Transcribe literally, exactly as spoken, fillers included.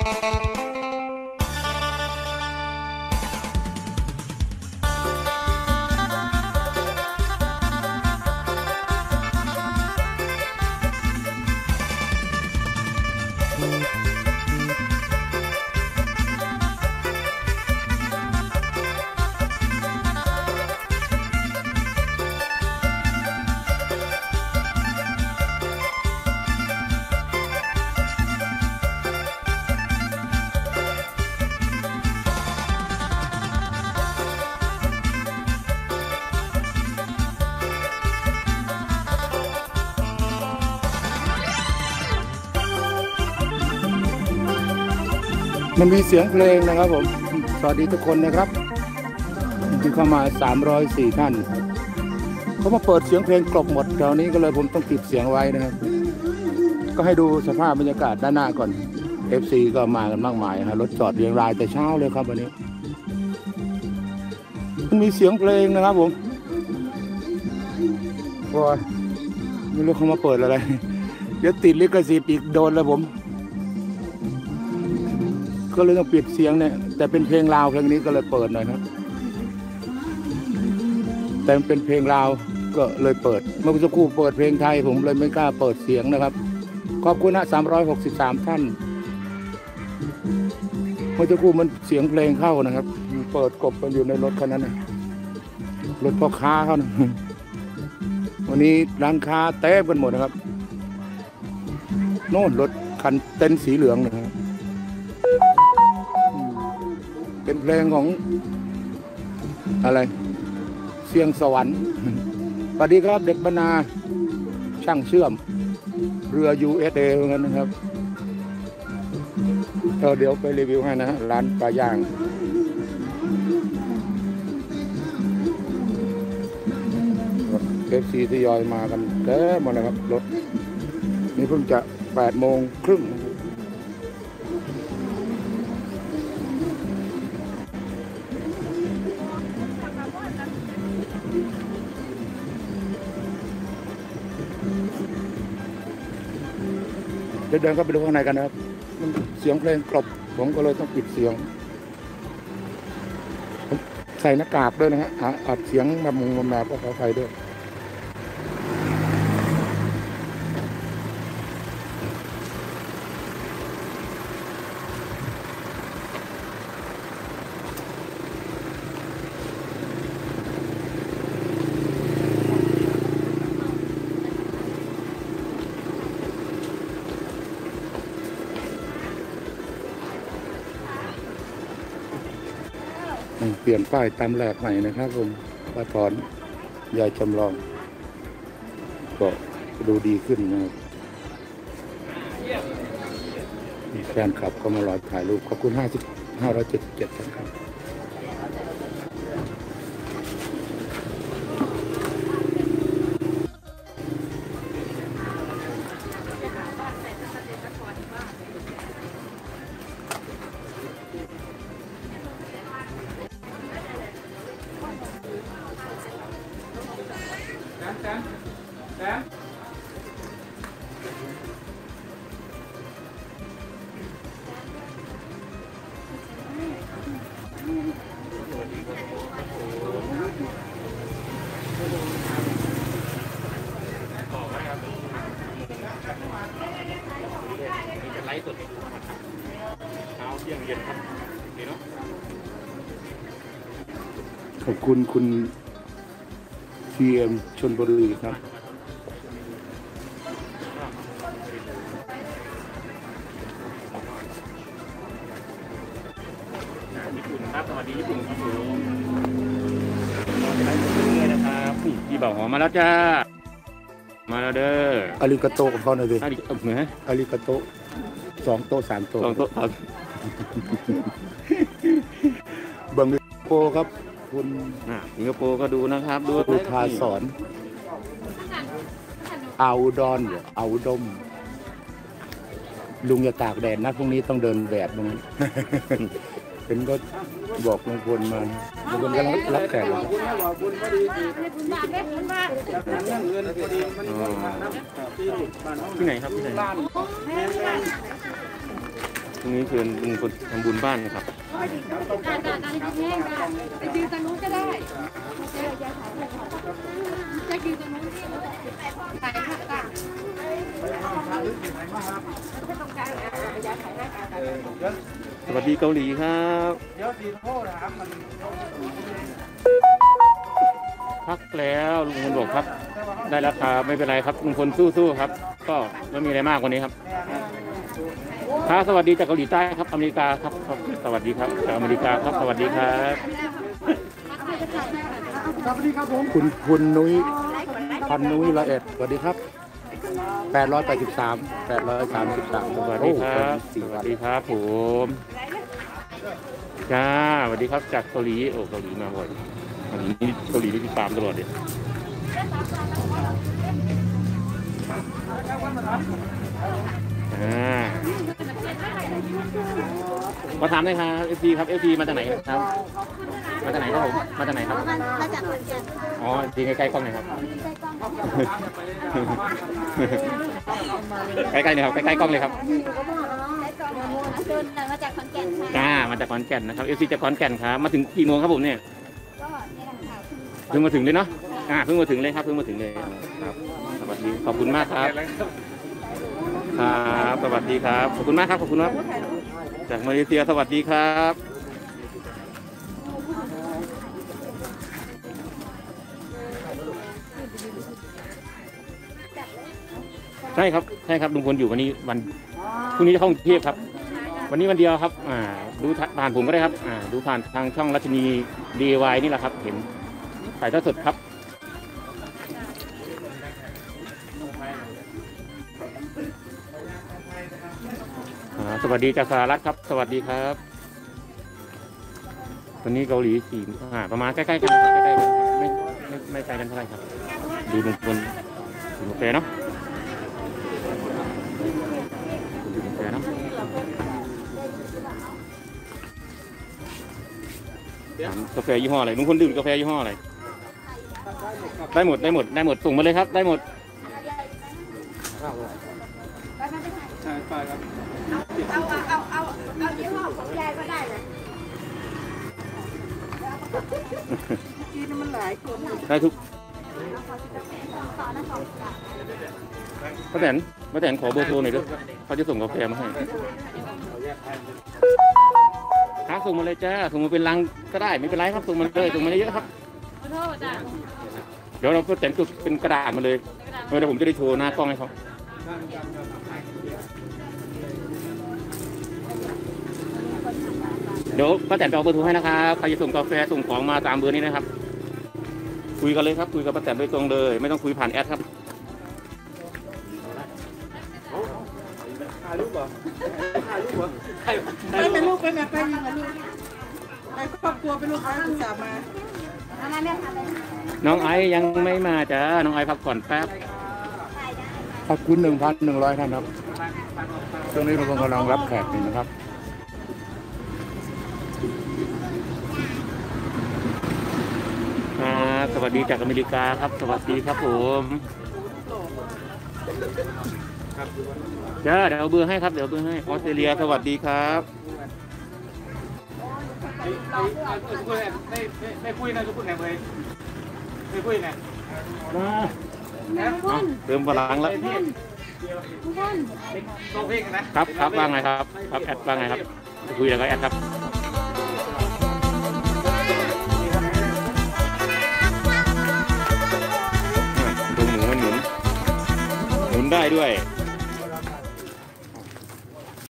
มันมีเสียงเพลงนะครับผมสวัสดีทุกคนนะครับที่เข้ามาสามร้อยสี่ท่านเขามาเปิดเสียงเพลงกลบหมดแถวนี้ก็เลยผมต้องปิดเสียงไว้นะครับก็ให้ดูสภาพบรรยากาศด้านหน้าก่อน เอฟ ซี ก็มากันมากมายฮะรถจอดเรียงรายแต่เช้าเลยครับวันนี้มันมีเสียงเพลงนะครับผมโอ้ยไม่รู้เขามาเปิดอะไรเดี๋ยวติดลิขสิทธิ์อีกโดนแล้วผมก็เลยต้องปิดเสียงเนี่ยแต่เป็นเพลงลาวเพลงนี้ก็เลยเปิดหน่อยครับแต่เป็นเพลงลาวก็เลยเปิดเมื่อสักครู่เปิดเพลงไทยผมเลยไม่กล้าเปิดเสียงนะครับขอบคุณนะสามร้อยหกสิบสามท่านเมื่อสักครู่มันเสียงเพลงเข้านะครับเปิดกบกันอยู่ในรถคันนั้นนะรถพ่อค้าเขานะวันนี้ร้านค้าเต็มกันหมดนะครับโน่นรถคันเต็นท์สีเหลืองนะครับเป็นเพลงของอะไรเสียงสวรรค์สวัสดีครับเด็กบรรณาช่างเชื่อมเรือ ยู เอส เอ เหมือนกันนะครับเดี๋ยวไปรีวิวให้นะร้านปลาย่างเอฟซีทยอยมากันเต็มหมดนะครับรถนี่เพิ่งจะแปดโมงครึ่งเดินเข้าไปดูข้างในกันนะครับเสียงเพลงกลบผมก็เลยต้องปิดเสียงใส่หน้ากากด้วยนะฮะอัดเสียงมามุงมาแมวก็ขอไฟด้วยเปลี่ยนป้ายตามแหลกใหม่นะครับผมป้าถอนยายจำลองก็ดูดีขึ้นนะครับมีแฟนคลับก็มารอถ่ายรูปขอบคุณห้าสิบห้าร้อยเจ็ดสิบเจ็ดครับไลฟ์สดให้ดูเช้าเที่ยงเย็นครับนี่เนาะขอบคุณคุณ ที เอ็ม ชลบุรีครับญี่ปุ่นครับสวัสดีญี่ปุ่นครับผมไลฟ์สดเรื่อยๆนะครับพี่บ่าวหอมมาแล้วจ้ามาแล้วเด้ออาริกาโตกับเขาหน่อยดิอาริกาเหนืออาริกาโตสองโต๊ะสามโต๊ะสองโต๊ะครับบังสิงคโปร์ครับคุณสิงคโปร์ก็ดูนะครับดูดูทาสอนเอาดอนเอาดมลุงอย่าตากแดดนะพรุ่งนี้ต้องเดินแบบมึงเป็นก็บอกลุงพลมาลุงพลกำลังรับแขกที่ไหนครับที่ไหนรุ่งนี้เชิญลุงพลทำบุญบ้านนะครับการการการให้แห้งได้ไปยืนตรงนู้นก็ได้จะยืนตรงนู้นที่ถ่ายภาพต่างสวัสดีเกาหลีครับพักแล้วลุงพลบอกครับได้ราคาไม่เป็นไรครับลุงพลสู้ๆครับก็ไม่มีอะไรมากกว่านี้ครับครับสวัสดีจากเกาหลีใต้ครับอเมริกาครับสวัสดีครับจากอเมริกาครับสวัสดีครับสวัสดีครับผมคุณคุณนุ้ยพันนุ้ยละเอ็ดสวัสดีครับแปดร้อยแปดสิบสามแปดร้อยสามสิบสามสวัสดีครับสวัสดีครับผมจ้าสวัสดีครับจากเกาหลีโอ้เกาหลีมาบ่อยเกาหลีนี่เกาหลีที่ติดตามตลอดเลยอ่ามาถามหน่อยครับเอฟซีครับเอฟซีมาจากไหนครับมาจากไหนครับผมมาจากไหนครับมาจากขอนแก่นอ๋อทีใกล้ๆกล้องหน่อยครับใกล้ๆเลยครับใกล้ๆกล้องเลยครับมาจากขอนแก่นจ้ามาจากขอนแก่นนะครับเอฟซีจากขอนแก่นครับมาถึงกี่โมงครับผมเนี่ยเพิ่งมาถึงเลยเนาะอ่าเพิ่งมาถึงเลยครับเพิ่งมาถึงเลยครับสวัสดีขอบคุณมากครับครับสวัสดีครับขอบคุณมากครับขอบคุณครับจากมาเลเซียสวัสดีครับใช่ครับใช่ครับลุงพลอยู่วันนี้วันพรุ่งนี้จะเข้ากรุงเทพครับวันนี้วันเดียวครับอ่าดูผ่านผมก็ได้ครับอ่าดูผ่านทางช่องรัชนี ดี วาย นี่แหละครับเห็นถ่ายทอดสดครับสวัสดีจากสหรัฐครับสวัสดีครับวันนี้เกาหลีสี่อ่าประมาณใกล้ๆกันใกล้ๆกันไม่ไม่ไม่ไกลกันเท่าไหร่ครับดูลุงพลดูกาแฟเนาะดูกาแฟเนาะกาแฟยี่ห้ออะไรลุงพลดื่มกาแฟยี่ห้ออะไรได้หมดได้หมดได้หมดส่งมาเลยครับได้หมดใช่ไปครับเอาเอาเอาเอาเอายี่ห้อของยายก็ได้เลยกินมันหลายคนได้ทุกป้าแตนป้าแตนขอเบอร์โทรหน่อยด้วยเขาจะส่งกาแฟมาให้ครับส่งมาเลยจ้าส่งมาเป็นลังก็ได้ไม่เป็นไรครับส่งมาเลยส่งมาเยอะครับเดี๋ยวเราป้าแตนก็เป็นกระดาษมาเลยเดี๋ยวผมจะได้โชว์หน้ากล้องให้เขาเดี๋ยวป้าแตนไปเอาเบอร์โทรให้นะครับใครจะส่งกาแฟส่งของมาตามเบอร์นี้นะครับคุยกันเลยครับคุยกับป้าแตนโดยตรงเลยไม่ต้องคุยผ่านแอดครับถ่ายรูปเหรอถ่ายรูปเหรอไปเป็นลูกไปแม่ไปยังไงลูกไปครอบครัวเป็นลูกค้าศึกษามาน้องไอยังไม่มาจ้าน้องไอพักผ่อนแป๊บขอบคุณหนึ่งพันหนึ่งร้อยท่านครับช่วงนี้เรากำลังรับแขกอยู่นะครับสวัสดีจากอเมริกาครับสวัสดีครับผมจ้าเดี๋ยวเอาเบอร์ให้ครับเดี๋ยวเบอร์ให้ออสเตรเลียสวัสดีครับไม่คุยนะทุกคนเลยไม่คุยนะเติมพลังแล้วครับครับว่าไงครับครับแอดว่าไงครับคุยแล้วก็แอดครับดูหมูมันหมุนหมุนได้ด้วย